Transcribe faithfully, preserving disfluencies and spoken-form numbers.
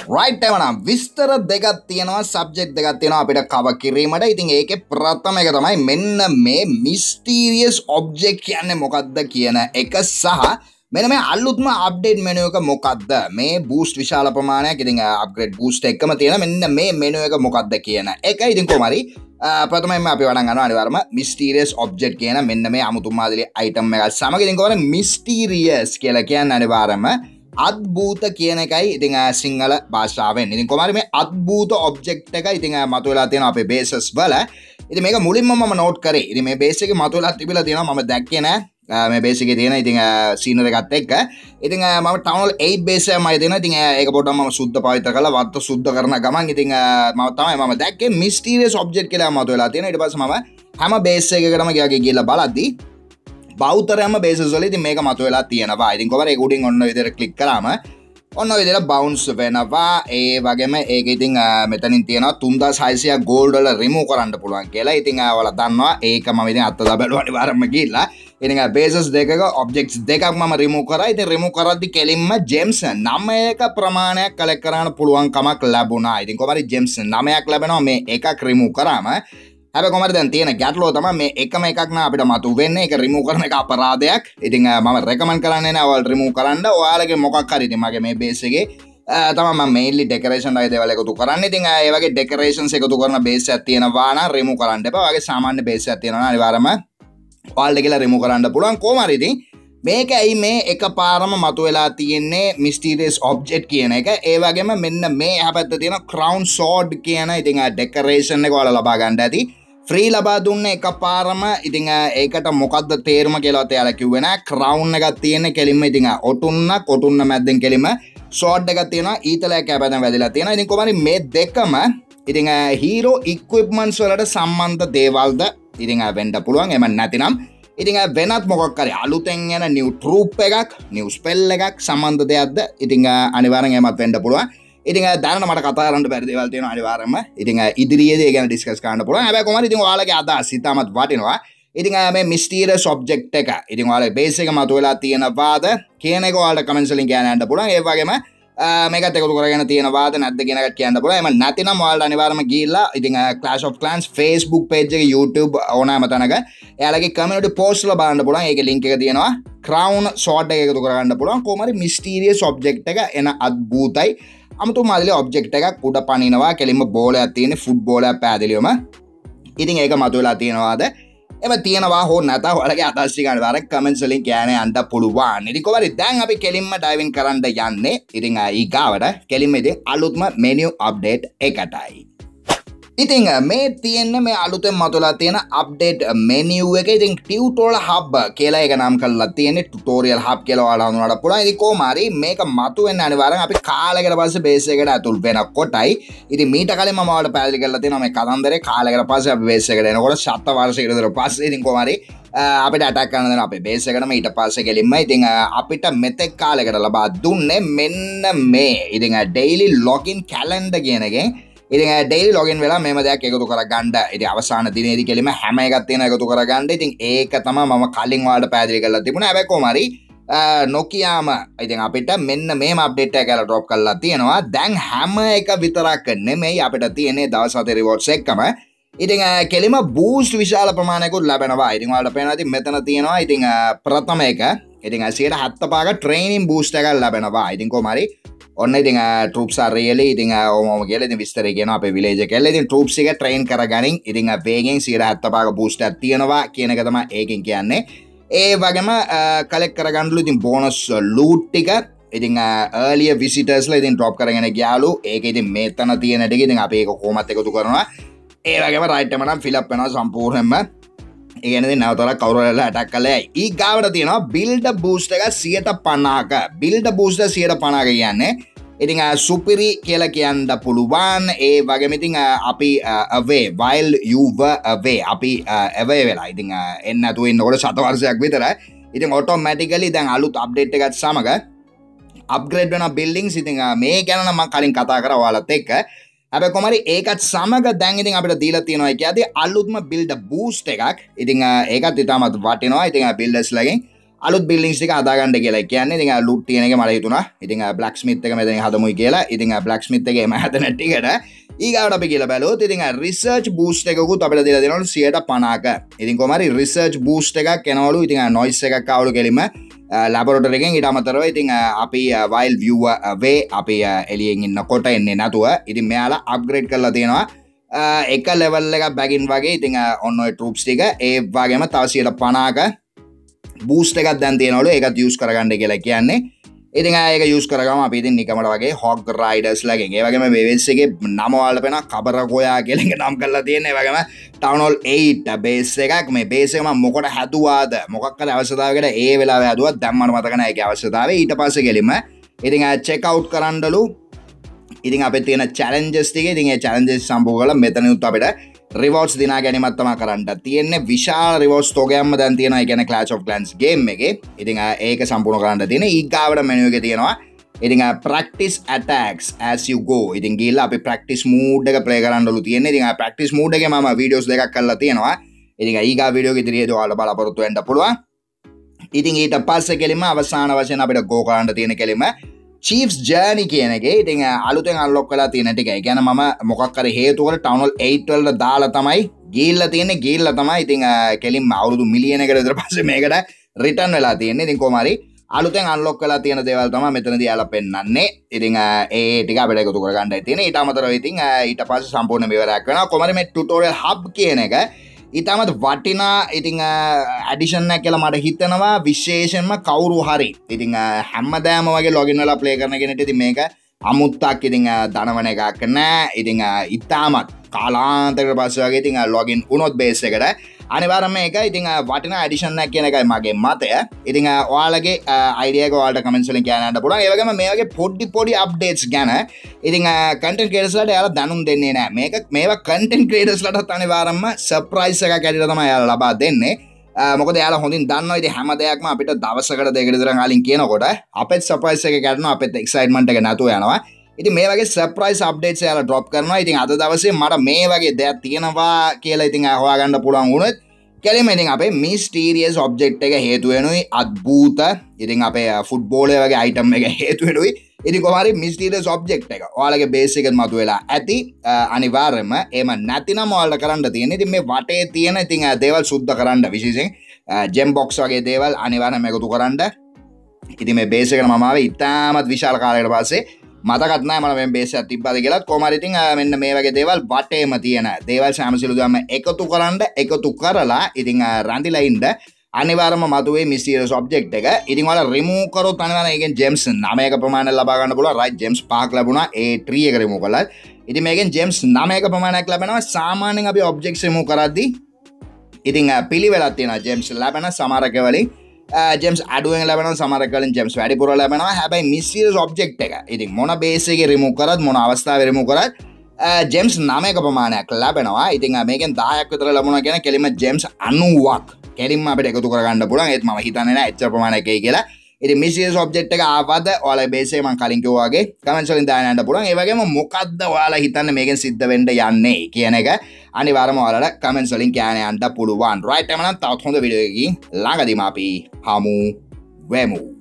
right එවනම් විස්තර දෙකක් තියෙනවා subject දෙකක් තියෙනවා අපිට cover කිරීමට. ඉතින් ඒකේ ප්‍රථම එක තමයි මෙන්න මේ mysterious object කියන්නේ මොකක්ද කියන එක සහ මෙන්න මේ අලුත්ම update menu එක මොකක්ද මේ boost විශාල ප්‍රමාණයක් ඉතින් upgrade boost එකම තියෙන මෙන්න මේ menu එක මොකක්ද කියන එක. ඉතින් කොහොම හරි ප්‍රථමයෙන්ම අපි වඩන් ගන්නවා අනිවාර්යයෙන්ම mysterious object කියන මෙන්න මේ අමුතුම මාදිලි item එකක් සමග. ඉතින් කොහොමද mysterious කියලා කියන්නේ අනිවාර්යයෙන්ම අද්භූත කියන එකයි ඉතින් සිංහල භාෂාවෙන්. ඉතින් කොහොම හරි මේ අද්භූත ඔබ්ජෙක්ට් එක ඉතින් මතුවලා තියෙනවා අපේ බේසස් වල. ඉතින් මේක මුලින්ම මම නෝට් කරේ. ඉතින් මේ බේස් එකේ මතුවලා තිබිලා තියෙනවා මම දැක්කේ නෑ. මේ බේස් එකේ තියෙන ඉතින් සීනර් එකත් එක්ක. ඉතින් මම ටවුන් හෝල් eight බේස් එකමයි දෙනවා. ඉතින් ඒක පොඩ්ඩක් මම සුද්ධ පවිත්‍ර කරලා වත්ත සුද්ධ කරන ගමන් ඉතින් මම තමයි මම දැක්කේ mysterious object කියලා මතුවලා තියෙනවා. ඊට පස්සේ මම හැම බේස් එකකටම ගියා ගිහලා බලද්දි බෞතරයම බේසස් වල ඉතින් මේක මතුවලා තියෙනවා. ඉතින් කොහමද ඒක උඩින් ඔන්න ඔය විදිහට ක්ලික් කරාම ඔන්න ඔය විදිහට බවුන්ස් වෙනවා. ඒ වගේම ඒක ඉතින් මෙතනින් තියෙනවා තුන්දාස් හයසිය ගෝල්ඩ් වල රිමූව් කරන්න පුළුවන් කියලා. ඉතින් ඔයාලා දන්නවා ඒක මම ඉතින් අත්දැක බලුවා අනිවාර්යයෙන්ම ගිහිල්ලා. ඉතින් බේසස් දෙකක ඔබ්ජෙක්ට්ස් දෙකක් මම රිමූව් කරා. ඉතින් රිමූව් කරද්දි කෙලින්ම ජෙම්ස් නවයක ප්‍රමාණයක් කලෙක්ට් කරන්න පුළුවන් කමක් ලැබුණා. ඉතින් කොහමද ජෙම්ස් නවයක් ලැබෙනවා මේ එකක් රිමූව් කරාම. හැබැයි කොහමද දැන් තියෙන ගැටලුව තමයි මේ එකම එකක් නා අපිට මතු වෙන්නේ. ඒක රිමූව් කරන එක අපරාධයක්. ඉතින් මම රෙකමන්ඩ් කරන්නේ නැහැ ඔයාලා රිමූව් කරන්න. ඔයාලගේ මොකක් හරි ඉතින් මගේ මේ බේස් එකේ තමයි මම මේන්ලි ඩෙකොරේෂන් වගේ දේවල් එකතු කරන්නේ. ඉතින් ඒ වගේ ඩෙකොරේෂන්ස් එකතු කරන බේස් එකක් තියෙනවා නම් රිමූව් කරන්න එපා. ඔයාගේ සාමාන්‍ය බේස් එකක් තියෙනවා නම් අනිවාර්යයෙන්ම ඔයාලට කියලා රිමූව් කරන්න පුළුවන්. කොහොම හරි ඉතින් මේක ඇයි මේ එකපාරම මතුවලා තියෙන්නේ mysterious object කියන එක. ඒ වගේම මෙන්න මේ එහා පැත්තේ තියෙන crown sword කියන ඉතින් ඩෙකොරේෂන් එක ඔයාලා ලබා ගන්න ඇති. ෆ්‍රී ලබා දුන්න එකපාරම ඉතින් ඒකට මොකද්ද තේරුම කියලාත් එයාලා කිව්වේ නෑ. ක්‍රවුන් එකක් තියෙන කෙලින්ම ඉතින් ඔටුන්න කොටුන්න මැද්දෙන් කෙලින්ම ෂෝට් එකක් තියෙනවා. ඊතලයක් කැපෙන් වැදිලා තියෙනවා. ඉතින් කොහොමද මේ දෙකම ඉතින් හීරෝ ඉක්විප්මන්ට්ස් වලට සම්බන්ධ දේවල්ද ඉතින් වෙන්න පුළුවන්. එහෙම නැතිනම් ඉතින් වෙනත් මොකක් හරි අලුතෙන් එන නිව් ට්‍රූප් එකක් නිව් ස්පෙල් එකක් සම්බන්ධ දෙයක්ද ඉතින් අනිවාර්යෙන් එහෙමත් වෙන්න පුළුවන්. ඉතින් දැනට මට කතා කරන්න බැරි දේවල් තියෙනවා අනිවාර්යයෙන්ම. ඉතින් ඉදිරියේදී ඒ ගැන ඩිස්කස් කරන්න පුළුවන්. හැබැයි කොහොමද ඉතින් ඔයාලගේ අදහස් ඉතාමත් වටිනවා. ඉතින් මේ mysterious object එක ඉතින් ඔයාලගේ බේස් එක මතුවලා තියෙනවාද කියන එක ඔයාලට කමෙන්ට්ස් වලින් කියන්න පුළුවන්. ඒ වගේම මේකත් එකතු කරගෙන තියෙනවාද නැද්ද කියන එකත් කියන්න පුළුවන්. එහෙම නැතිනම් ඔයාලට අනිවාර්යයෙන්ම ගිහිල්ලා ඉතින් Clash of Clans Facebook page එක YouTube ඕනෑම තැනක එයාලගේ community post වල බලන්න පුළුවන්. ඒකේ link එක තියෙනවා. crown sword එක එකතු කරගන්න පුළුවන්. කොහොම හරි mysterious object එක එන අද්භූතයි අමුතු මාදිලි ඔබ්ජෙක්ට් එකක් උඩ පනිනවා. කෙලින්ම බෝලයක් තියෙන ෆුට්බෝලයක් පැහැදිලිවම. ඉතින් ඒක මතුවලා තියෙනවාද? එම තියෙනවා හෝ නැත ඔයාලගේ අදහස් ටික අනිවාර්යෙන් කමෙන්ට්ස් වලින් කියන්න යන්න පුළුවන්. ඉතින් කොහොමද දැන් අපි කෙලින්ම ඩයිවින් කරන්න යන්නේ. ඉතින් ඊගාවට කෙලින්ම ඉතින් අලුත්ම මෙනු අප්ඩේට් එකටයි. ඉතින් මේ තියෙන මේ අලුතෙන් මතුවලා තියෙන අප්ඩේට් මෙනු එක ඉතින් ටියුටෝරියල් හබ් කියලා එක නම් කරලා තියෙන්නේ. ටියුටෝරියල් හබ් කියලා ඔයාලා හඳුනනට පුළුවන්. ඉතින් කොහොම හරි මේක මතුවෙන්නේ අනිවාර්යෙන් අපි කාලයකට පස්සේ බේස් එකට ඇතුල් වෙනකොටයි. ඉතින් මීට කලින් මම ඔයාලට පැහැදිලි කරලා තියෙනවා මේ කතන්දරේ කාලයකට පස්සේ අපි බේස් එකට එනකොට සත වර්ෂයකට විතර පස්සේ ඉතින් කොහොම හරි අපිට ඇටැක් කරන්න දෙන අපේ බේස් එකටම ඊට පස්සේ ගෙලින්ම ඉතින් අපිට මෙතෙක් කාලයකට ලබා දුන්නේ මෙන්න මේ ඉතින් ඩේලි ලොගින් කැලෙන්ඩර් කියන එකෙන් ඉතින් ඩේලි ලොගින් වෙලා මේම දෙයක් එකතු කරගන්න. ඉතින් අවසාන දිනේදී කෙලින්ම හැම එකක් තියෙන එකතු කරගන්න. ඉතින් ඒක තමයි මම කලින් ඔයාලට පැහැදිලි කරලා තිබුණා. හැබැයි කොහොම හරි නොකියාම ඉතින් අපිට මෙන්න මේම අප්ඩේට් එක කියලා ඩ්‍රොප් කරලා තියෙනවා. දැන් හැම එක විතරක් නෙමෙයි අපිට තියෙන්නේ දවස් හතේ රිවෝඩ්ස් එක්කම ඉතින් කෙලිම බූස්ට් විශාල ප්‍රමාණයකුත් ලැබෙනවා. ඉතින් ඔයාලට පේනවා ඉතින් මෙතන තියෙනවා ඉතින් ප්‍රථම එක ඉතින් සියයට හතළිස් පහක ට්‍රේනින් බූස්ට් එකක් ලැබෙනවා. ඉතින් කොහොම හරි ඔන්න ඉතින් ට්‍රූප්ස් ආර් රියලි ඉතින් ඕමම කියලා ඉතින් විස්තරය කියනවා අපේ විලේජ් එකේ. ඉතින් ට්‍රූප්ස් එක ට්‍රේන් කරගනින් ඉතින් වේගෙන් සියයට හතළිස් පහක බූස්ට් එකක් තියෙනවා කියන එක තමයි ඒකෙන් කියන්නේ. ඒ වගේම කලෙක්ට් කරගන්නලු ඉතින් බෝනස් ලූට් ටික ඉතින් earlier visitorsලා ඉතින් ඩ්‍රොප් කරගෙන ගියාලු. ඒක ඉතින් මෙතන තියෙන ටික ඉතින් අපි ඒක කොහොමත් එකතු කරනවා. ඒ වගේම රයිට් එක නම් ෆිල් අප් වෙනවා සම්පූර්ණයෙන්ම. ඒ කියන්නේ නැවතලා කවුරුහරි ඇටැක් කළා යයි. ඊගාවට තියෙනවා බිල්ඩ් බූස්ට් එක සියයට පනහක. බිල්ඩ් බූස්ට් සියයට පනහක කියන්නේ ඉතින් සුපිරි කියලා කියන්න පුළුවන්. ඒ වගේම ඉතින් අපි away while you were away අපි away වෙලා ඉතින් එන්න නැතුව ඉන්නකොට සත වර්ෂයක් විතර ඉතින් ඔටෝමැටිකලි දැන් අලුත් අප්ඩේට් එකත් සමග අප්ග්‍රේඩ් වෙන බිල්ඩින්ග්ස් ඉතින් මේ ගැන නම් මම කලින් කතා කරා ඔයාලත් එක්ක. හැබැයි කොහොම හරි ඒකත් සමග දැන් ඉතින් අපිට දීලා තියෙනවා කියද්දී අලුත්ම බිල්ඩ් බූස්ට් එකක්. ඉතින් ඒකත් ඉතාමත් වටිනවා. ඉතින් බිල්ඩර්ස්ලාගෙන් අලුත් බිල්ඩින්ග්ස් ටික හදාගන්න කියලා කියන්නේ. ඉතින් ලූට් තියෙන එක මට හිතුණා. ඉතින් බ්ලැක් ස්මිත් එක මෙතන හදමුයි කියලා. ඉතින් බ්ලැක් ස්මිත් එකේ මම හදන ටිකට ඊගාවට අපි කියලා බැලුවොත් ඉතින් රිසර්ච් බූස්ට් එකකුත් අපිට දීලා දෙනවලු සියයට පනහක. ඉතින් කොහොම හරි රිසර්ච් බූස්ට් එකක් එනවලු. ඉතින් නොයිස් එකක් ආවලු කෙලින්ම ලැබොරටරි එකෙන්. ඊට අමතරව ඉතින් අපි වයිල්ඩ් viewer වේ අපි එළියෙන් ඉන්නකොට එන්නේ නැතුව ඉතින් මෙයාලා අප්ග්‍රේඩ් කරලා තියෙනවා. එක ලෙවල් එකක් බැගින් වගේ. ඉතින් ඔන්න ඔය ට්‍රූප්ස් ටික ඒ වගේම තව සියයට පනහක බූස්ට් එකක් දැන් තියෙනවලු. ඒකත් යූස් කරගන්න කියලා කියන්නේ. ඉතින් ඒක යූස් කරගම අපි ඉතින් නිකමට වගේ හොග් රයිඩර්ස් ලගෙන්. ඒ වගේම වෙවෙල්ස් එකේ නම වල පේන කබර ගෝයා කියලා එක නම් කරලා තියෙනවා. ඒ වගේම ටවුන් හෝල් eight බේස් එකක්. මේ බේස් එක මම මොකට හැදුවාද මොකක් හරි අවශ්‍යතාවයකට ඒ වෙලාවේ හැදුවා. දැන් මට මතක නැහැ ඒකේ අවශ්‍යතාවය. ඊට පස්සේ ගෙලින්ම ඉතින් චෙක් අවුට් කරන්නලු. ඉතින් අපේ තියෙන චැලෙන්ජස් ටික ඉතින් ඒ චැලෙන්ජස් සම්පූර්ණ කරලා මෙතනින් උත් අපිට රිවෝඩ්ස් දිනා ගැනීමක් තමයි කරන්න තියෙන්නේ. විශාල රිවෝඩ්ස් තෝගයක්ම දැන් තියෙනවා. ඒ කියන්නේ Clash of Clans game එකේ. ඉතින් ඒක සම්පූර්ණ කරන්න තියෙන්නේ. ඊගාවට මෙනු එකේ තියෙනවා. ඉතින් practice attacks as you go. ඉතින් ගිහලා අපි practice mode එක play කරන්නලු තියෙන්නේ. ඉතින් ආ practice mode එකේ මම videos දෙකක් කරලා තියෙනවා. ඉතින් ඊගා වීඩියෝ එක ඉදිරියේදී ඔයාලා බලාපොරොත්තු වෙන්න පුළුවන්. ඉතින් ඊට පස්සේ කෙලින්ම අවසාන වශයෙන් අපිට go කරන්න තියෙන කෙලින්ම Chief's Journey කියන එකේ ඉතින් අලුතෙන් අන්ලොක් කරලා තියෙන ටික. ඒ කියන්නේ මම මොකක් හරි හේතුවකට Town Hall eight වලට දාලා තමයි ගිහිල්ලා තියෙන්නේ. ගිහිල්ලා තමයි ඉතින් කෙලින්ම අවුරුදු මිලියන එකකට විතර පස්සේ මේකට රිටර්න් වෙලා තියෙන්නේ. ඉතින් කොහොම හරි අලුතෙන් අන්ලොක් කරලා තියෙන දේවල් තමයි මෙතනදී යාලා පෙන්නන්නේ. ඉතින් ඒ ටික අපිට එකතු කරගන්නයි තියෙන්නේ. ඊට අමතරව ඉතින් ඊට පස්සේ සම්පූර්ණ විවරයක් වෙනවා. කොහොම හරි මේ ටියුටෝරියල් හබ් කියන එක ඉතාමත් වටිනා ඉතිං ඇඩිෂන් එක කියලා මට හිතනවා. විශේෂයෙන්ම කවුරු හරි ඉතිං හැමදාම වගේ ලොගින් වෙලා ප්ලේ කරන කෙනෙක්ට ඉතින් මේක අමුත්තක් ඉතිං දනවන එකක් නෑ. ඉතිං ඉතාමත් කාලාන්තරයකට පස්සේ වගේ ඉතිං ලොගින් වුණොත් බේස් එකට අනිවාර්යයෙන්ම මේක ඉතිං වටිනා ඇඩිෂන් එකක් කියන එකයි මගේ මතය. ඉතිං ඔයාලගේ අයිඩියා එක ඔයාලට කමෙන්ට්ස් වලින් කියන්න පුළුවන්. ඒ වගේම මේ වගේ පොඩි පොඩි අප්ඩේට්ස් ගැන ඉතිං කන්ටෙන්ට් ක්‍රියේටර්ස්ලාට යාලා දැනුම් දෙන්නේ නැහැ. මේක මේවා කන්ටෙන්ට් ක්‍රියේටර්ස්ලාටත් අනිවාර්යයෙන්ම සර්ප්‍රයිස් එකක් ඇරලා තමයි යාලා ලබා දෙන්නේ. මොකද යාලා හොඳින් දන්නවා ඉතින් හැම දෙයක්ම අපිට දවසකට දෙකකට විතර කලින් කියනකොට අපෙත් සර්ප්‍රයිස් එක ගන්නවා. අපෙත් එක්සයිට්මන්ට් එක නැතුව යනවා. ඉතින් මේ වගේ සර්ප්‍රයිස් අප්ඩේට්ස් යාලා ඩ්‍රොප් කරනවා. ඉතින් අද දවසේ මට මේ වගේ දෙයක් තියෙනවා කියලා ඉතින් හොයාගන්න පුළුවන් වුණොත් කෙලින්ම ඉතින් අපේ මිස්ටීරියස් ඔබ්ජෙක්ට් එක හේතු වෙනුයි අද්භූත ඉතින් අපේ ෆුට්බෝල් වගේ අයිටම් එක හේතු වෙනුයි. ඉතින් කොහොම හරි මිස්ටීරියස් ඔබ්ජෙක්ට් එක ඔයාලගේ බේස් එකෙන් මතුවලා ඇති. අනිවාර්යයෙන්ම එහෙම නැතිනම් ඔයාලට කරන්න තියෙන්නේ ඉතින් මේ වටේ තියෙන ඉතින් දේවල් සුද්ධ කරන්න විශේෂයෙන් ජෙම් බොක්ස් වගේ දේවල් අනිවාර්යයෙන්ම එකතු කරන්න. ඉතින් මේ බේස් එකට මම ආවේ ඉතාමත් විශාල කාලයකට පස්සේ. මතකත් නැහැ මම මේ බේස් එකක් තිබ්බද කියලා. කොහොම හරි ඉතින් මෙන්න මේ වගේ දේවල් වටේම තියෙන දේවල් සාමසිලු ගාම එකතු කරන්න එකතු කරලා ඉතින් රැඳිලා ඉන්න අනිවාර්යයෙන්ම මතුවේ මිස්ටීරියස් ඔබ්ජෙක්ට් එක. ඉතින් ඔයාලා රිමූව් කරොත් අනිවාර්යයෙන් ඒකෙන් ජෙම්ස් නවයක ප්‍රමාණයක් ලබා ගන්න පුළුවන්. රයිට් ජෙම්ස් පහක් ලැබුණා ඒ ට්‍රී එක රිමූව් කළා. ඉතින් මේකෙන් ජෙම්ස් නවයක ප්‍රමාණයක් ලැබෙනවා. සාමාන්‍යයෙන් අපි ඔබ්ජෙක්ට්ස් රිමූව් කරද්දී ඉතින් පිළිවෙලක් තියෙනවා. ජෙම්ස් ලැබෙන සමහරක වලින් ජෙම්ස් අඩුවෙන් ලැබෙනවා. සමහරක වලින් ජෙම්ස් වැඩිපුර ලැබෙනවා. හැබැයි මිස්ටීරියස් ඔබ්ජෙක්ට් එක ඉතින් මොන බේස් එකේ රිමූව් කරත් මොන අවස්ථාවේ රිමූව් කරත් ජෙම්ස් නවයක ප්‍රමාණයක් ලැබෙනවා. ඉතින් මේකෙන් දහයක් විතර ලැබුණා කියන කෙලින්ම ජෙම්ස් අනූවක් කෙලින්ම අපිට එකතු කරගන්න පුළුවන්. ඒත් මම හිතන්නේ නැහැ එච්චර ප්‍රමාණයක් එයි කියලා. ඉතින් මිස්ටීරියස් ඔබ්ජෙක්ට් එක ආවද ඔයාලා බේස් එකේ මම කලින් කිව්වා වගේ කමෙන්ට්ස් වලින් දාන්න යන්න පුළුවන්. ඒ වගේම මොකද්ද ඔයාලා හිතන්නේ මේකෙන් සිද්ධ වෙන්න යන්නේ කියන එක අනිවාර්යයෙන්ම ඔයාලට කමෙන්ට්ස් වලින් කියන්න යන්න පුළුවන්. රයිට් එහෙනම් තවත් හොඳ වීඩියෝ එකකින් ළඟදීම අපි හමු වෙමු.